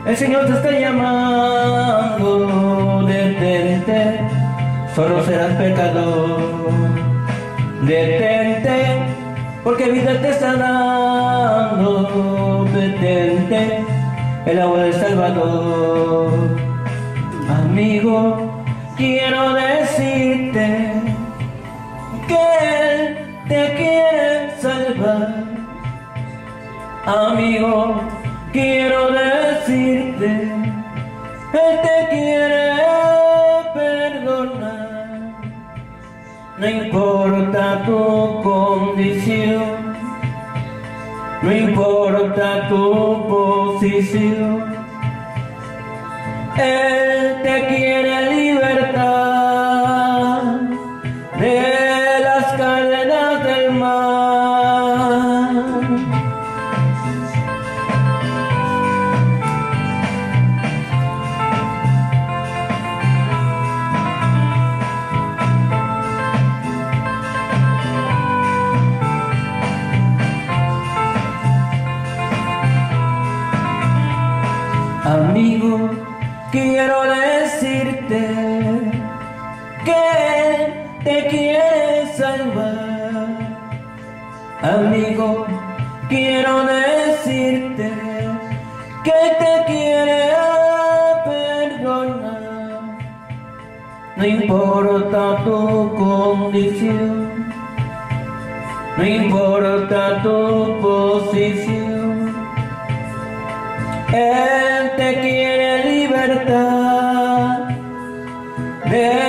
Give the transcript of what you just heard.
El Señor te está llamando, detente, solo serás pecador. Detente, porque vida te está dando. Detente, el agua del Salvador. Amigo, quiero decirte que Él te quiere salvar. Amigo, quiero decirte, Él te quiere perdonar. No importa tu condición, no importa tu posición, Él te quiere libertar de las cadenas del mal. Amigo, quiero decirte que Él te quiere salvar. Amigo, quiero decirte que Él te quiere perdonar. No importa tu condición, no importa tu posición, Él te quiere libertar de